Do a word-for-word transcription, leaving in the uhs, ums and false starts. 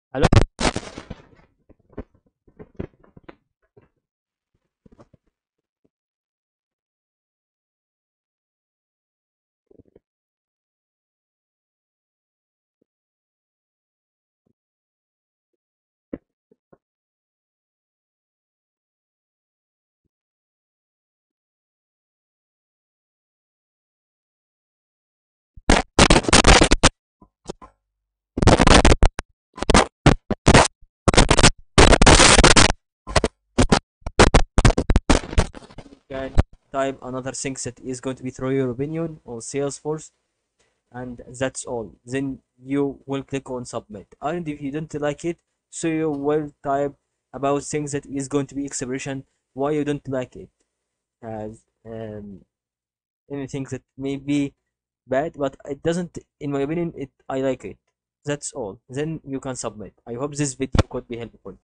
Hello. Can type another thing that is going to be through your opinion on Salesforce, and that's all. Then you will click on submit. And if you don't like it, so you will type about things that is going to be expression why you don't like it, as um, anything that may be bad, but it doesn't. In my opinion, it I like it. That's all. Then you can submit. I hope this video could be helpful.